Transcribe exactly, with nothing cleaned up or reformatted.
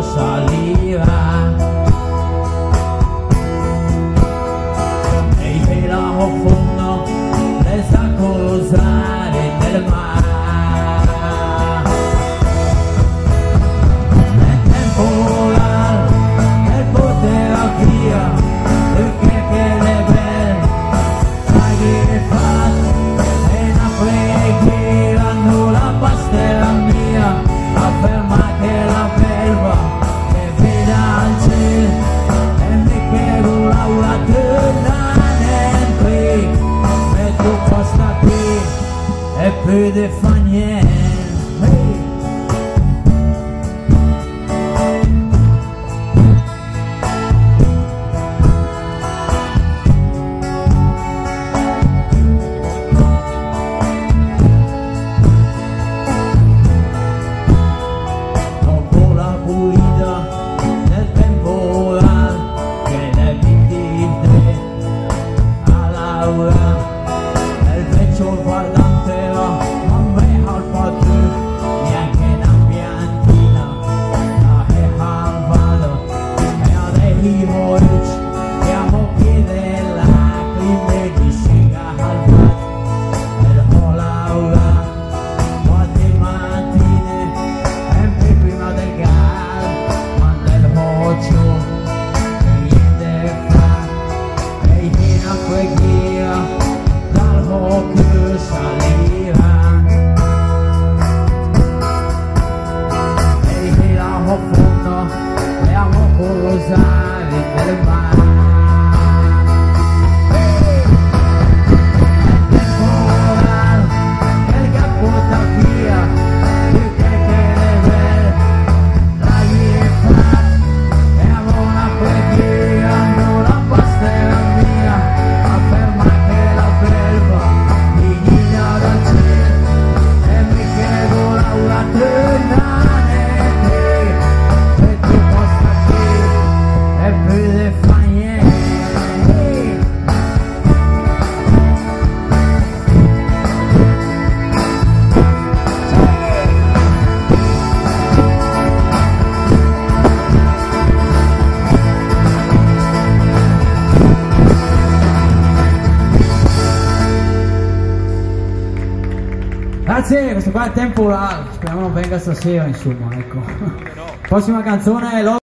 saliva e il velo fondo le sa cosare del mare. Nel temporale che poteva via perché che le belle sai che fa e una preghiera non la pastella mia afferma che la belva che veda al cielo e mi chiedo l'aula dentro e tu posta qui e più di fa niente. Grazie, questo qua è temporale, speriamo non venga stasera, insomma, ecco. Prossima canzone è